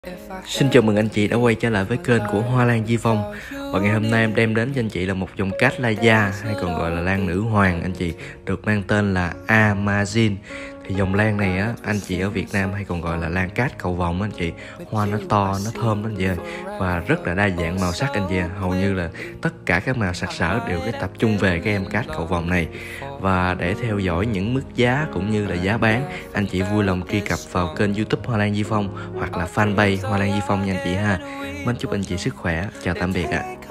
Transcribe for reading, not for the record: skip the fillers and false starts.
Xin chào mừng anh chị đã quay trở lại với kênh của Hoa Lan Di Phong. Và ngày hôm nay em đem đến cho anh chị là một dòng Cattleya, hay còn gọi là lan nữ hoàng anh chị, được mang tên là Amazin. Thì dòng lan này á, anh chị ở Việt Nam hay còn gọi là lan cát cầu vồng anh chị. Hoa nó to, nó thơm anh chị ơi, và rất là đa dạng màu sắc anh chị à. Hầu như là tất cả các màu sặc sỡ đều cái tập trung về cái em cát cầu vồng này. Và để theo dõi những mức giá cũng như là giá bán, anh chị vui lòng truy cập vào kênh YouTube Hoa Lan Di Phong hoặc là fanpage Hoa Lan Di Phong nha anh chị ha. Mến chúc anh chị sức khỏe. Chào tạm biệt ạ.